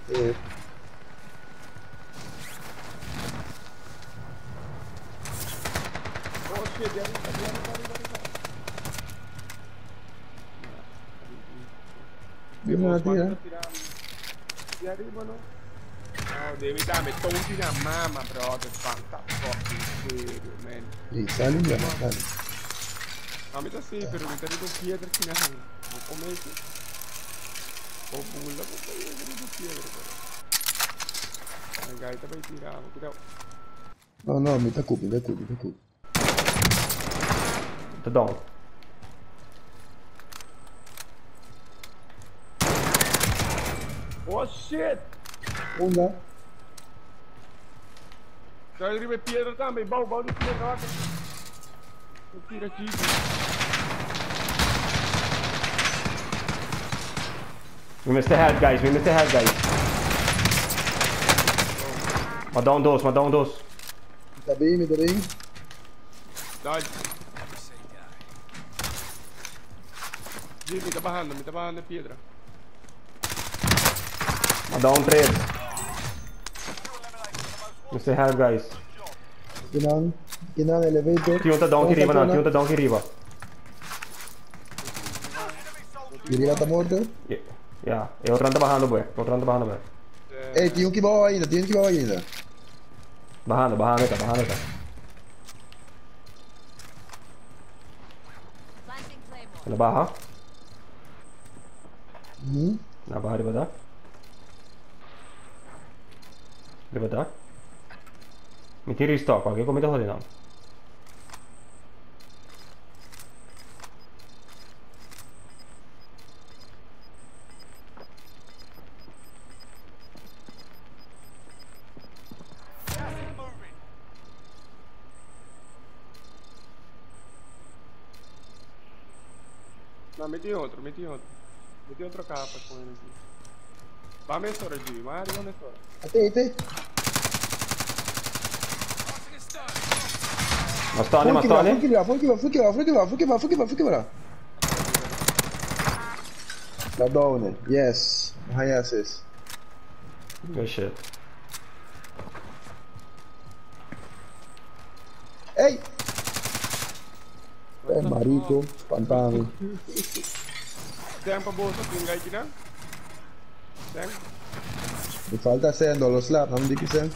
Eh, Oh shit, di arriva, di arriva, arriva, arriva. Dimmi una Quando tira. sto tirando. Ti arrivano? No, devi dare, metto ultimi a mamma, brother, fanta fucking serio, man. Sì, sali via, sali. Ma mi da sì, per un intero pietre che ne hanno. Non come che. Oh, bulla, ma io vedo pietre, però. Gaita, poi tiravo. No, no, mi ta cupi, mi ta cupi, mi ta cupi. The down. Oh shit! Una. Dai, arriva pietre também, bau di pietre, guarda. Tira aqui. We missed the head, guys. We missed the head, guys. Ma down those, ma down those. Mi sta bene, mi sta bene. Dai. Sì, mi sta bajando piedra. Ma down trade. Missed the head, guys. Kinan, elevator. Tinha down che arriva, Zona. tinha down che arriva. È arrivata morto? Yeah, e outro anda bajando, boy. Outro anda bajando, boy. Ehi, tinha um que bom ainda, tinha um que bom ainda. Bajando, tá. Planting claymore. Ela baja. Mhm. Na baja arriba da. Arriba da. Mi tiri stock, che come te jodi now. No, metti outro. Metti outro capa com ele aqui. Vai Messora, G. Vai arriba, Messora. Até. Mastoni. Full kibra. La downe, yes. High assist. Good shit. Ehi! Marito, spantami. Tempo bosa, tinggal aqui, né? Tempo. Mi falta sendo allo slap, non dici sen?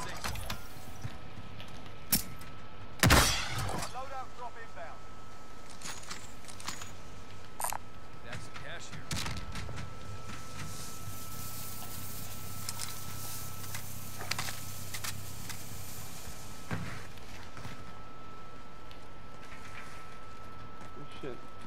Loadout drop inbound. That's some cash here. Oh, shit.